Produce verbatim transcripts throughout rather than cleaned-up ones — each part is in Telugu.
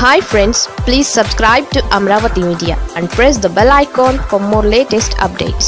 Hi friends, please subscribe to Amaravathi Media and press the bell icon for more latest updates.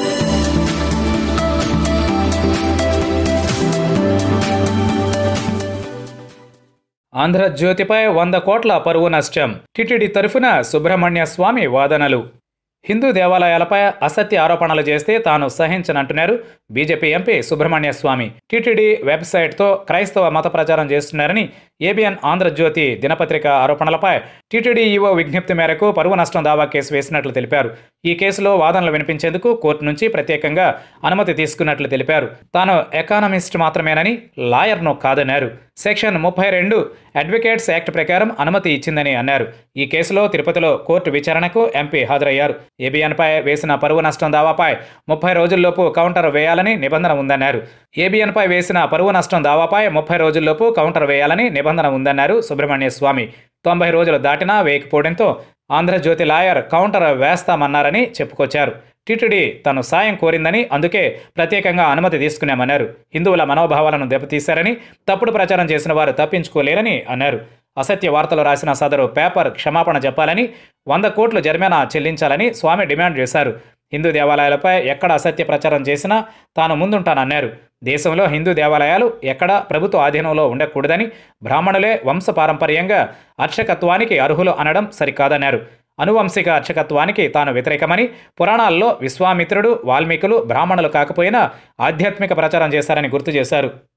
Andhra Jyothy పై వంద కోట్ల పరువు నష్టం. టీటీడీ తరఫున సుబ్రహ్మణ్య స్వామి వాదనలు. హిందూ దేవాలయాలపై అసత్య ఆరోపణలు చేస్తే తాను సహించనంటున్నారు BJP MP Subrahmanya Swamy. TTD వెబ్సైట్తో క్రైస్తవ మత ప్రచారం చేస్తున్నారని ఏబిఎన్ ఆంధ్రజ్యోతి దినపత్రిక ఆరోపణలపై టీటీడీ ఈవో విజ్ఞప్తి మేరకు పరువు నష్టం దావా కేసు వేసినట్లు తెలిపారు. ఈ కేసులో వాదనలు వినిపించేందుకు కోర్టు నుంచి ప్రత్యేకంగా అనుమతి తీసుకున్నట్లు తెలిపారు. తాను ఎకానమిస్ట్ మాత్రమేనని, లాయర్ను కాదన్నారు. సెక్షన్ ముప్పై రెండు అడ్వకేట్స్ యాక్ట్ ప్రకారం అనుమతి ఇచ్చిందని అన్నారు. ఈ కేసులో తిరుపతిలో కోర్టు విచారణకు ఎంపీ హాజరయ్యారు. ఏబిఎన్పై వేసిన పరువు నష్టం దావాపై ముప్పై రోజుల్లోపు కౌంటర్ వేయాలని నిబంధన ఉందన్నారు. ఏబిఎన్పై వేసిన పరువు నష్టం దావాపై ముప్పై రోజుల్లోపు కౌంటర్ వేయాలని నిబంధన ఉందన్నారు సుబ్రహ్మణ్య స్వామి. తొంభై రోజులు దాటినా వేయకపోవడంతో ఆంధ్రజ్యోతి లాయర్ కౌంటర్ వేస్తామన్నారని చెప్పుకొచ్చారు. టీటీడీ తను సాయం కోరిందని, అందుకే ప్రత్యేకంగా అనుమతి తీసుకున్నామన్నారు. హిందువుల మనోభావాలను దెబ్బతీశారని, తప్పుడు ప్రచారం చేసిన వారు తప్పించుకోలేరని అన్నారు. అసత్య వార్తలు రాసిన సదరు పేపర్ క్షమాపణ చెప్పాలని, వంద కోట్లు జరిమానా చెల్లించాలని స్వామి డిమాండ్ చేశారు. హిందూ దేవాలయాలపై ఎక్కడ అసత్య ప్రచారం చేసినా తాను ముందుంటానన్నారు. దేశంలో హిందూ దేవాలయాలు ఎక్కడా ప్రభుత్వ ఆధీనంలో ఉండకూడదని, బ్రాహ్మణులే వంశపారంపర్యంగా అర్చకత్వానికి అర్హులు అనడం సరికాదన్నారు. అనువంశిక అర్చకత్వానికి తాను వ్యతిరేకమని, పురాణాల్లో విశ్వామిత్రుడు, వాల్మీకులు బ్రాహ్మణులు కాకపోయినా ఆధ్యాత్మిక ప్రచారం చేశారని గుర్తు చేశారు.